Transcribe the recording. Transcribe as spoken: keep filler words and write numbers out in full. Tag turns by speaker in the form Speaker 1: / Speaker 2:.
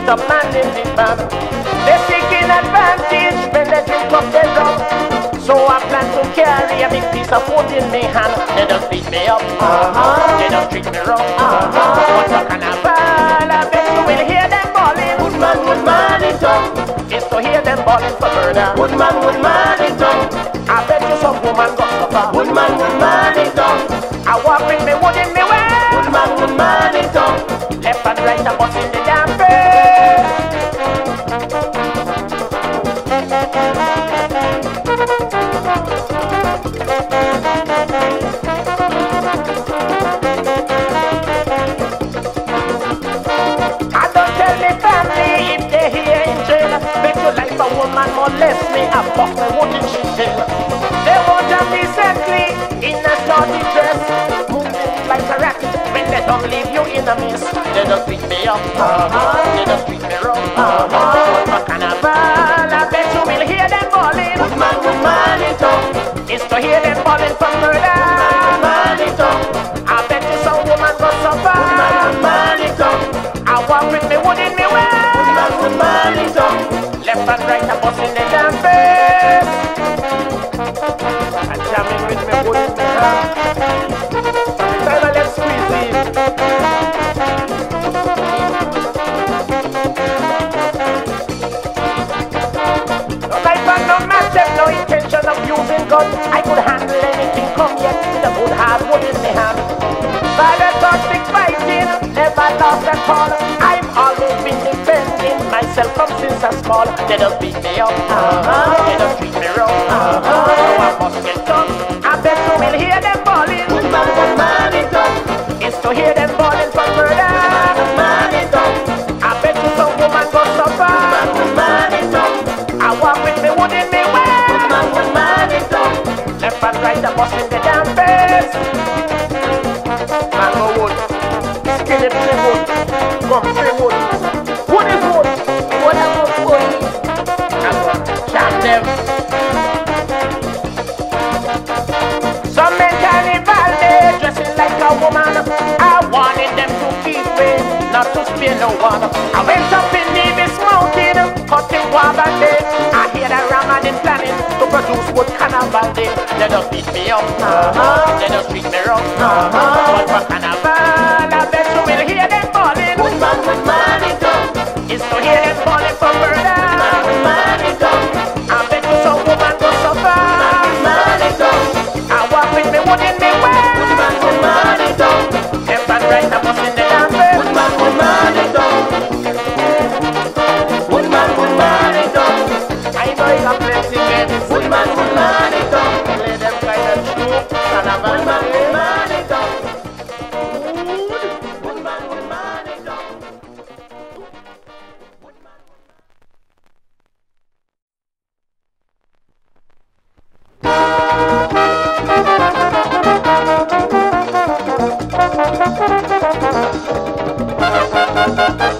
Speaker 1: beat up man in the band. They taking advantage when they drink up their rum. So I plan to carry a big piece of wood in my hand. They just beat me up, uh-huh. They just treat me wrong, uh-huh. But for carnival, I bet you will hear them bawling.
Speaker 2: Good man, good man in town.
Speaker 1: It's to hear them bawling for murder.
Speaker 2: Good man, good man in town.
Speaker 1: I bet you some woman got suffer.
Speaker 2: Good man, good man in town.
Speaker 1: I walk with me wood in me way.
Speaker 2: Good man, good man in town.
Speaker 1: Left and right, I'm busting the damn face. I don't tell the family if they here in jail. Bet you like a woman molest me, I bust my wood in she tail. They won't have decently in a shorty dress, moving like a rat. When they don't leave you in a mess, they just beat me up, uh-huh. They just treat me wrong, uh-huh. But for carnival, I bet you will hear them bawling.
Speaker 2: Good man, good man in town.
Speaker 1: It's to hear them bawling for murder.
Speaker 2: Good man in town.
Speaker 1: I bet you some woman go suffer.
Speaker 2: Good man, good man in town.
Speaker 1: I walk with me wood in me way.
Speaker 2: Good man, good man in town.
Speaker 1: Left and right, I'm busting the damn face. I'm jamming with me wood in me hand. Every time I let squeeze in. No knife and no match, have no intention of using gun. I could handle anything come yet with a good hard wood in me hand. Violent toxic fighting, never lost at all. I've always been defending myself from since I'm small. They just beat me up, uh-huh. They just treat me wrong, uh-huh. So I must get done. I bet you will hear them bawling.
Speaker 2: Good man, good man in town.
Speaker 1: It's to hear them bawling for murder.
Speaker 2: Good man in town.
Speaker 1: I bet you some woman go suffer.
Speaker 2: Good man in town.
Speaker 1: I walk with me wood in me way.
Speaker 2: Good man, good man in town.
Speaker 1: Left and right, I'm busting the damn face. Mango wood, skinny play wood, gum tree wood. Wood is wood. Wood is wood, wood. I'm gonna jam them. Some men carnival day dressing like a woman. I wanted them to keep it, not to spare no one. I went up in Nevis Mountain, cutting guava day. I hear that Ramadan planning to produce wood carnival day. They just beat me up, uh-huh. They just treat me wrong, uh-huh. But for carnival, I bet you will hear them bawling.
Speaker 2: Good man, good man in town.
Speaker 1: It's to hear them bawling for murder.
Speaker 2: Good man in town.
Speaker 1: I bet you some woman go suffer.
Speaker 2: Good man in town.
Speaker 1: I walk with me wood in me way.
Speaker 2: Good man, good man in town.
Speaker 1: Left and right, I'm busting the damn face.
Speaker 2: Good man, good man in town. Good man, good man in town.
Speaker 1: I know you have plenty men.
Speaker 2: Good man, good man in town.
Speaker 1: Play them kind of true. Carnival
Speaker 2: Good man,
Speaker 1: day.
Speaker 2: good man in town. Good man, good man in town.
Speaker 1: Thank you.